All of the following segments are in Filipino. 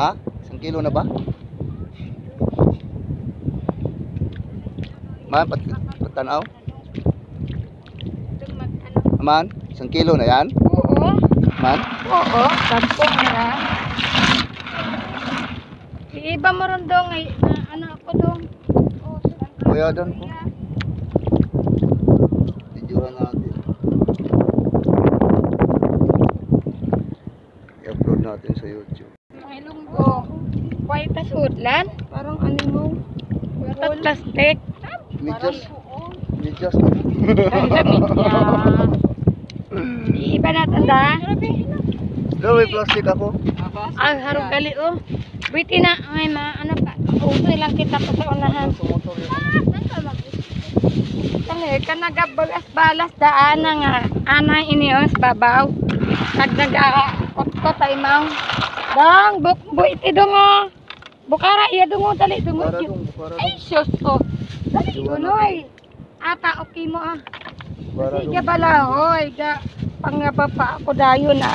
Ha? 1 kilo na ba? Man, patanaw? Man, 1 kilo na yan? Oo. Man? Oo, sampung na. Iba mo ron dong, ano ako dong. Kuya doon po. Videohan natin. I-upload natin sa YouTube. Ay, lunggo. White na sudlan. Parang animo. Watat plastic. Medyas. Ay, lamig niya. Iba na tanda. Daw, may plastic ako. Ang harong gali oh. Wait na, ay ano pa. Utoy lang kita pa sa unahan. Kani, kanagabagas balas daan nga. Ana inios babaw. Nagnaga kot ay maw. Dang, buiti dungo. Bukara iya dungo dali dungo. Ay, sus oh. Dali gunoy. Ata okay mo ah. Sige bala hoy, ga pangaba pa ako dayon na.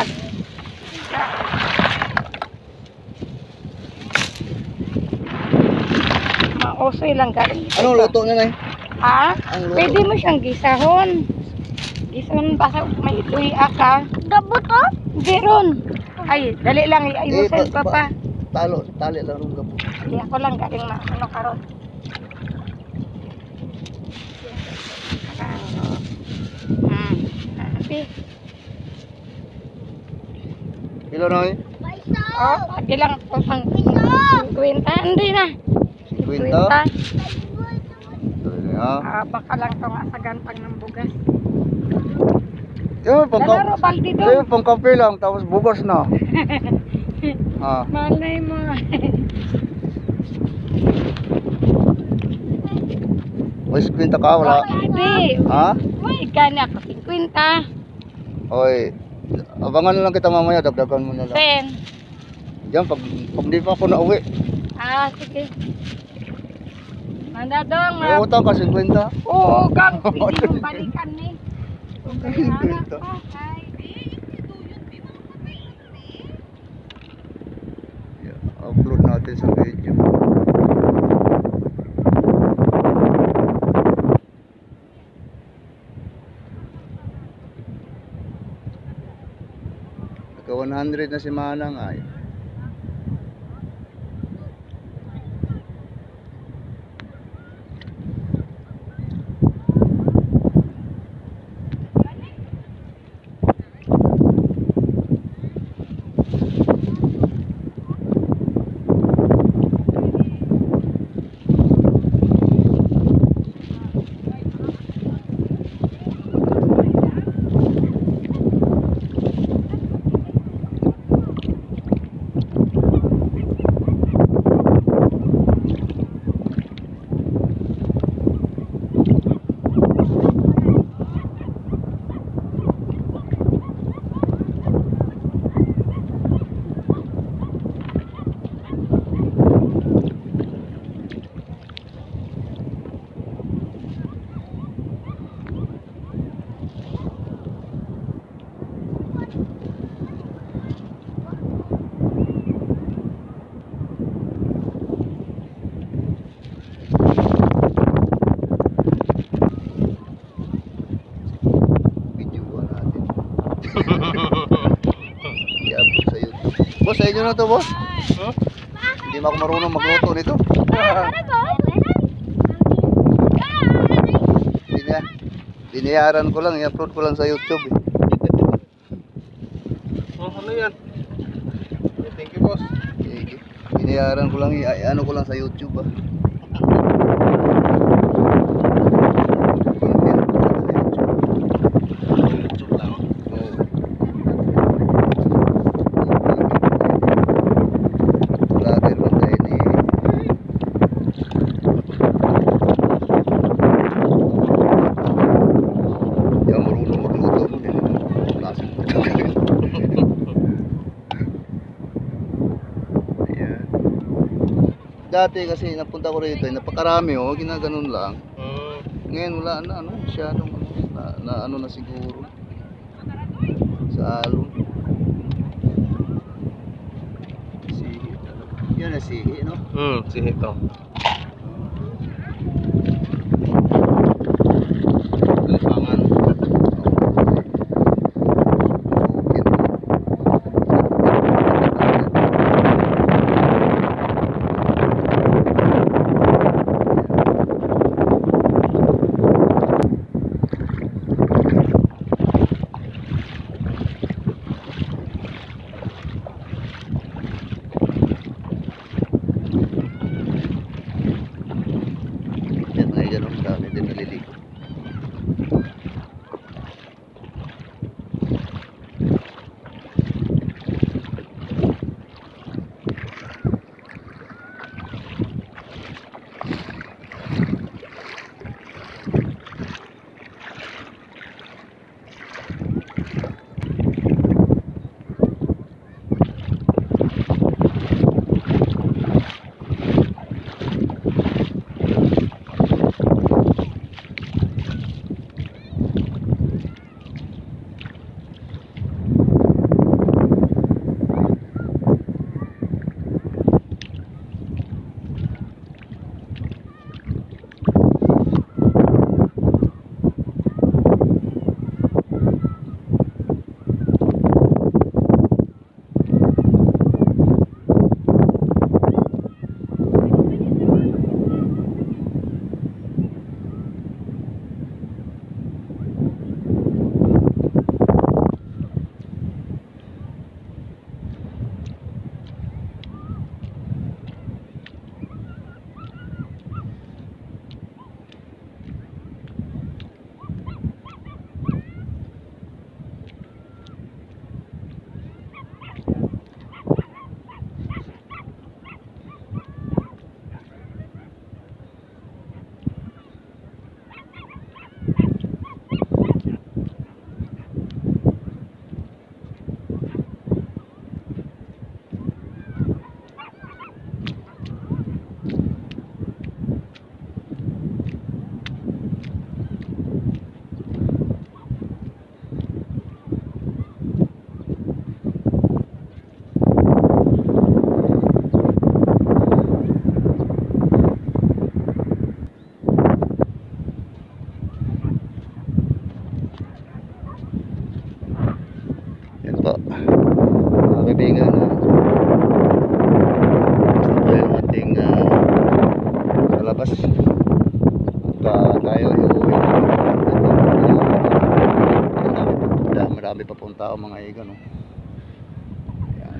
Maosoy lang galing. Anong luto na nay? Ha? Ang luto. Pwede mo siyang gisahon. Gisahon basta may ituy aka. Gabot oh? Hindi ron. Ay, dali lang iayusin pa pa. Tali lang ng gabo. Hindi ako lang galing ano karon. Abi. Kilo na eh? Oh, ilang ko pang 50. Hindi na. 50? 50. Ah. Baka lang ito nga sa gantang ng bugas. Yung Dalaro, baldi doon. pang kape lang, tapos bugas na. Ah. Malay mo. May 50 ka, wala? Hindi. Ha? May gani ako 50. Oy, abangan na lang kita mamaya, dagdagan mo na lang. Sen. Diyan, pag di pa ako nauwi. Ah, sige. Manda dong. May utang ka, 50. Oo, gang. Hindi mo balikan ni. Upload natin sa video. Naka 100 na si Manang ay. I-upload sa YouTube. Boss, sa inyo na to, boss? Huh? Hindi mo ako marunong magluto nito. Binayaran ko lang, i-upload ko lang sa YouTube. Oh, ano yan? Thank you, boss. Binayaran ko lang, ano ko lang sa YouTube. Dati kasi napunta ko rito, napakarami oh, ginaganon lang. Ngayon wala na ano, masyadong ano na siguro. Sa alon. Sige, Yan na sihi, no? Sihi to. Lipangan. Yan mga ganun, dami din naliligo. Yan po, mga kaibigan, basta po yung ating palabas at tayo iuwi na marami pa pong tao mga iga, no? Yan,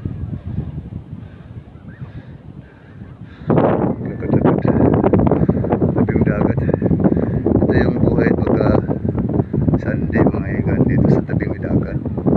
lakad-lakad tabing dagat. Ito yung buhay pagka Sunday mga iga dito sa tabing dagat.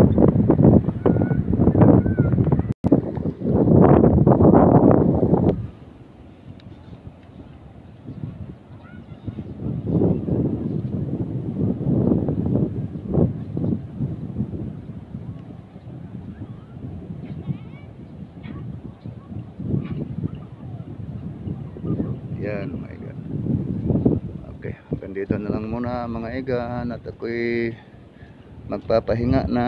Yan mga igan. Okay, hanggang dito na lang muna mga igan at ako'y magpapahinga na.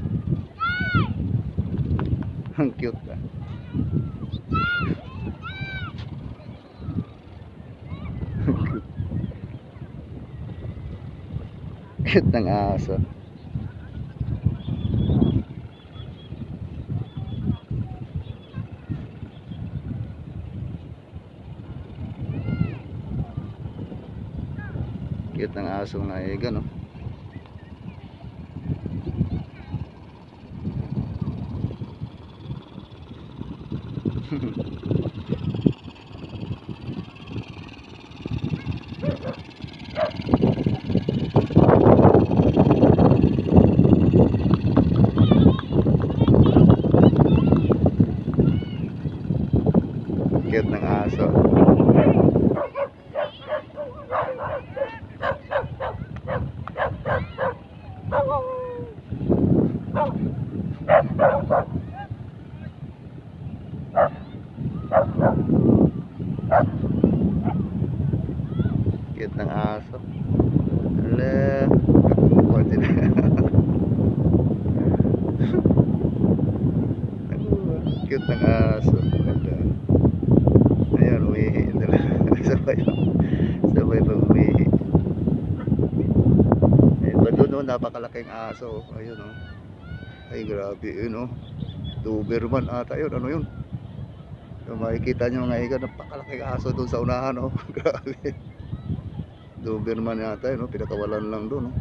Ang cute ka. Cute ng aso. Cute ng asong naiga, no? Cute ng aso. Cute ng aso. Hala, kakuha sila. Cute ng aso. Ganda. Ayan, umihi. Sabay pa umihi. Ayun pa doon, napakalaking aso. Ayun, oh. Ay, grabe yun, oh. Doberman ata yun. Ano yun? So, makikita nyo mga iga, napakalaking aso doon sa unahan, oh. Grabe. Doberman yata yun, oh. Pinakawalan lang doon, oh.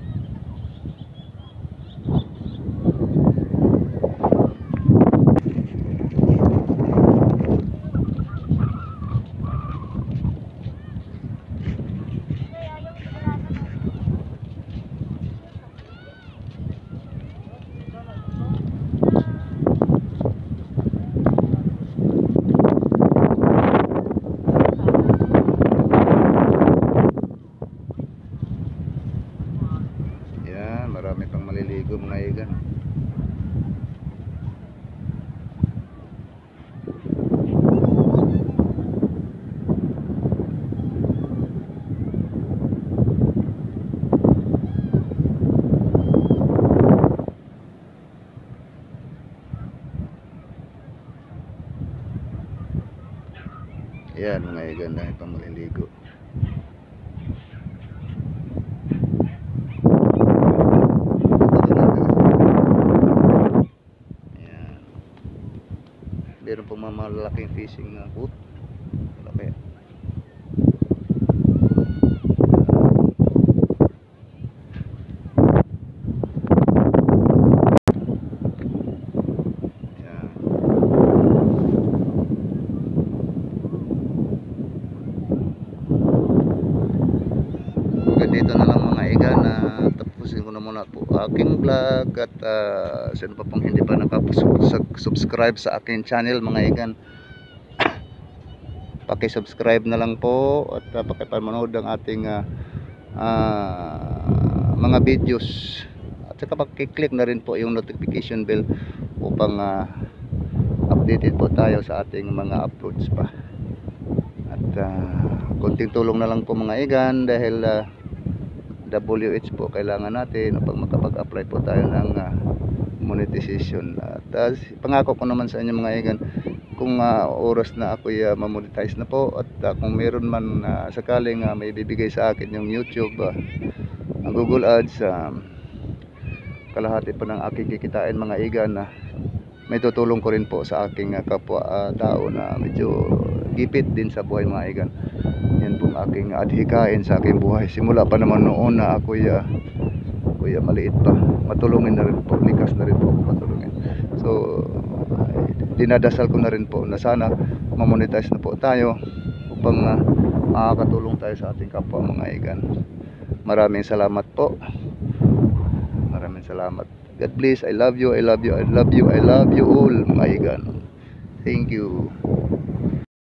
Marami pang maliligo mga igan. Yan mga igan, dahil pang maliligo. Meron pong mga malalaking fishing na boat. Malaki. Yan. Dito na lang mga iga na tapusin ko na muna po aking vlog at sino pa pong hindi pa nakapag-subscribe sa aking channel mga igan, paki-subscribe na lang po at pakipanood ang ating mga videos at saka paki-click na rin po yung notification bell upang updated po tayo sa ating mga uploads pa. At konting tulong na lang po mga igan dahil WH po kailangan natin upang makapag-apply po tayo ng monetization. At pangako ko naman sa inyo mga igan, kung oras na ako ma-monetize na po at kung meron man sakaling may bibigay sa akin yung YouTube, ang Google Ads, kalahati pa ng aking kikitain mga igan, may tutulong ko rin po sa aking kapwa tao na medyo gipit din sa buhay mga igan. Yan pong aking adhikain sa aking buhay. Simula pa naman noon na ako'y maliit pa. Matulungin na rin po. Likas na rin po ako matulungin. So, dinadasal ko na rin po na sana mamonetize na po tayo upang makakatulong tayo sa ating kapwa mga igan. Maraming salamat po. Maraming salamat. God bless. I love you. I love you. I love you. I love you all mga igan. Thank you.